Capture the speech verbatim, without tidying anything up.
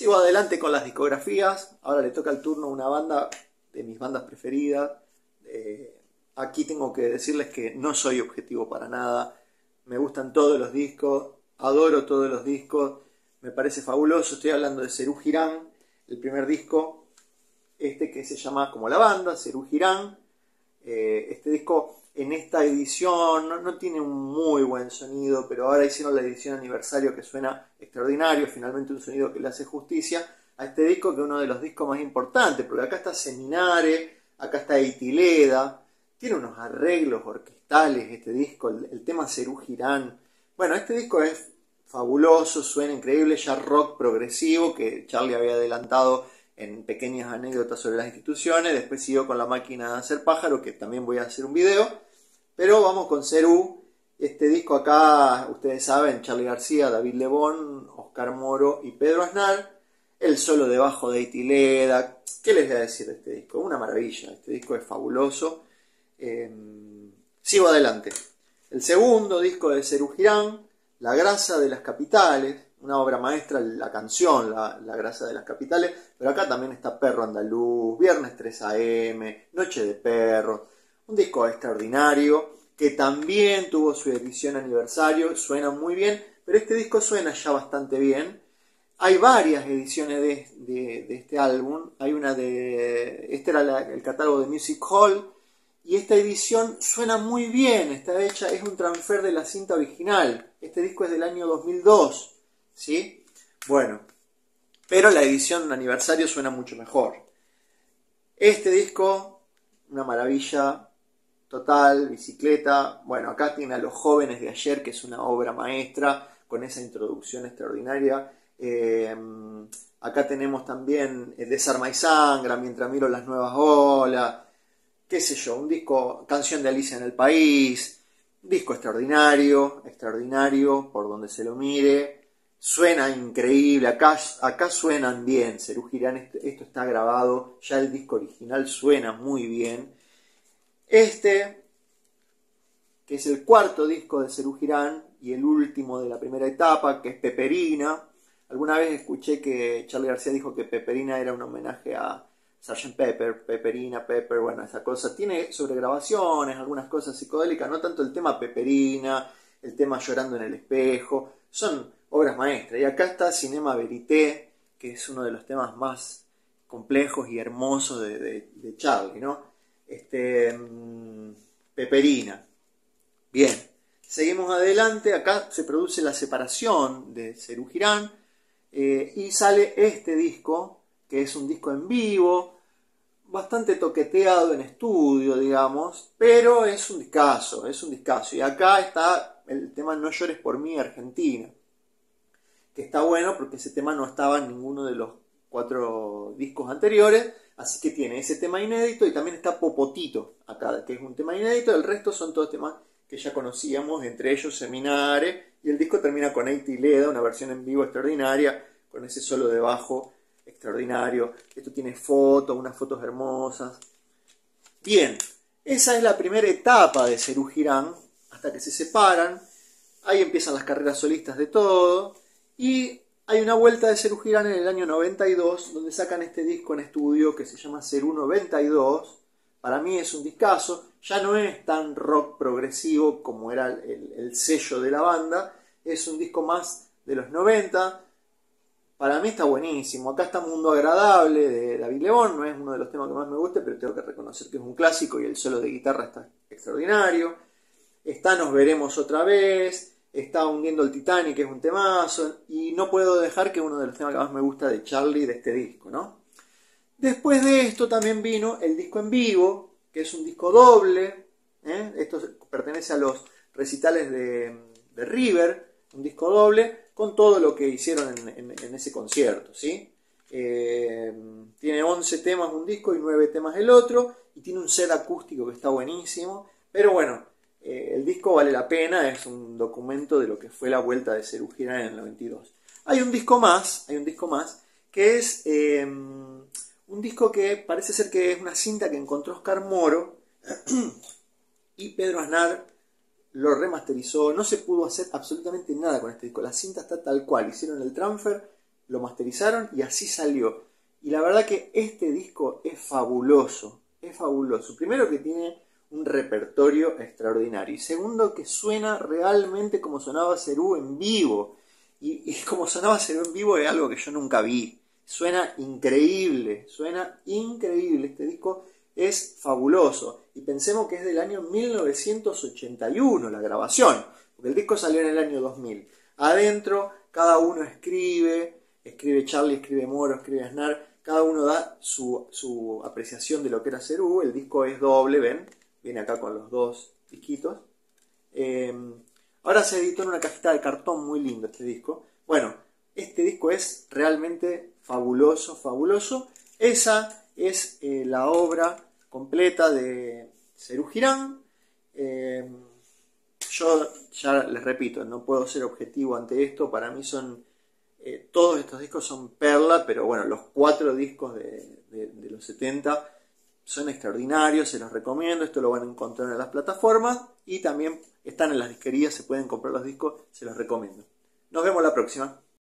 Sigo adelante con las discografías. Ahora le toca el turno a una banda de mis bandas preferidas. Eh, aquí tengo que decirles que no soy objetivo para nada. Me gustan todos los discos, adoro todos los discos, me parece fabuloso. Estoy hablando de Serú Girán, el primer disco, este que se llama como la banda, Serú Girán. Eh, este disco en esta edición no, no tiene un muy buen sonido, pero ahora hicieron la edición aniversario que suena extraordinario, finalmente un sonido que le hace justicia a este disco, que es uno de los discos más importantes, porque acá está Seminare, acá está Eitileda, tiene unos arreglos orquestales este disco, el, el tema Serú Girán. Bueno, este disco es fabuloso, suena increíble, ya rock progresivo, que Charlie había adelantado en pequeñas anécdotas sobre las instituciones. Después siguió con La Máquina de Hacer Pájaro, que también voy a hacer un video. Pero vamos con Serú. Este disco acá, ustedes saben, Charly García, David Lebón, Oscar Moro y Pedro Aznar. El solo de bajo de Eitileda. ¿Qué les voy a decir de este disco? Una maravilla, este disco es fabuloso. Eh, sigo adelante. El segundo disco de Serú Girán, La Grasa de las Capitales. Una obra maestra, la canción, la, la Grasa de las Capitales, pero acá también está Perro Andaluz, Viernes tres a eme, Noche de Perros, un disco extraordinario, que también tuvo su edición aniversario, suena muy bien, pero este disco suena ya bastante bien. Hay varias ediciones de, de, de este álbum, hay una de, este era la, el catálogo de Music Hall, y esta edición suena muy bien, está hecha, es un transfer de la cinta original, este disco es del año dos mil dos, ¿sí? Bueno, pero la edición aniversario suena mucho mejor. Este disco, una maravilla total, Bicicleta. Bueno, acá tiene a Los Jóvenes de Ayer, que es una obra maestra, con esa introducción extraordinaria. Eh, acá tenemos también Desarma y Sangra, Mientras Miro las Nuevas Olas, qué sé yo, un disco, Canción de Alicia en el País, un disco extraordinario, extraordinario, por donde se lo mire. Suena increíble, acá, acá suenan bien, Serú Girán, esto, esto está grabado, ya el disco original suena muy bien. Este, que es el cuarto disco de Serú Girán y el último de la primera etapa, que es Peperina. Alguna vez escuché que Charly García dijo que Peperina era un homenaje a sergeant Pepper, Peperina, Pepper, bueno, esa cosa. Tiene sobregrabaciones, algunas cosas psicodélicas, no tanto el tema Peperina, el tema Llorando en el Espejo, son obras maestras. Y acá está Cinema Verité, que es uno de los temas más complejos y hermosos de, de, de Charly, ¿no? Este, mmm, Peperina. Bien, seguimos adelante. Acá se produce la separación de Serú Girán eh, y sale este disco, que es un disco en vivo, bastante toqueteado en estudio, digamos, pero es un discazo, es un discazo. Y acá está el tema No Llores por Mí, Argentina, que está bueno porque ese tema no estaba en ninguno de los cuatro discos anteriores, así que tiene ese tema inédito y también está Popotito acá, que es un tema inédito. El resto son todos temas que ya conocíamos, entre ellos Seminare, y el disco termina con Eitileda, una versión en vivo extraordinaria, con ese solo de bajo extraordinario. Esto tiene fotos, unas fotos hermosas. Bien, esa es la primera etapa de Serú Girán, hasta que se separan. Ahí empiezan las carreras solistas de todo, y hay una vuelta de Serú Girán en el año noventa y dos, donde sacan este disco en estudio que se llama Serú noventa y dos. Para mí es un discazo, ya no es tan rock progresivo como era el, el sello de la banda, es un disco más de los noventa. Para mí está buenísimo. Acá está Mundo Agradable de David Lebón, no es uno de los temas que más me guste, pero tengo que reconocer que es un clásico y el solo de guitarra está extraordinario. Está Nos Veremos Otra Vez, está Hundiendo el Titanic, que es un temazo, y no puedo dejar que uno de los temas que más me gusta de Charly de este disco, ¿no? Después de esto también vino el disco en vivo, que es un disco doble, ¿eh? Esto pertenece a los recitales de, de River, un disco doble, con todo lo que hicieron en, en, en ese concierto, ¿sí? Eh, tiene once temas un disco y nueve temas el otro, y tiene un set acústico que está buenísimo, pero bueno, eh, el disco vale la pena, es un documento de lo que fue la vuelta de Serú Girán en el noventa y dos. Hay un disco más, hay un disco más, que es eh, un disco que parece ser que es una cinta que encontró Oscar Moro, y Pedro Aznar lo remasterizó. No se pudo hacer absolutamente nada con este disco. La cinta está tal cual. Hicieron el transfer lo masterizaron y así salió. Y la verdad que este disco es fabuloso, es fabuloso. Primero que tiene un repertorio extraordinario. Y segundo que suena realmente como sonaba Serú en vivo. Y, y como sonaba Serú en vivo es algo que yo nunca vi. Suena increíble, suena increíble. Este disco es fabuloso. Y pensemos que es del año mil novecientos ochenta y uno la grabación. Porque el disco salió en el año dos mil. Adentro cada uno escribe, escribe Charlie, escribe Moro, escribe Aznar. Cada uno da su, su apreciación de lo que era Serú. El disco es doble, ven. Viene acá con los dos disquitos. Eh, ahora se editó en una cajita de cartón muy lindo este disco. Bueno, este disco es realmente fabuloso, fabuloso. Esa es eh, la obra completa de Serú Girán. Eh, yo ya les repito, no puedo ser objetivo ante esto. Para mí son... Eh, todos estos discos son perla, pero bueno, los cuatro discos de, de, de los setenta son extraordinarios, se los recomiendo. Esto lo van a encontrar en las plataformas y también están en las disquerías, se pueden comprar los discos, se los recomiendo. Nos vemos la próxima.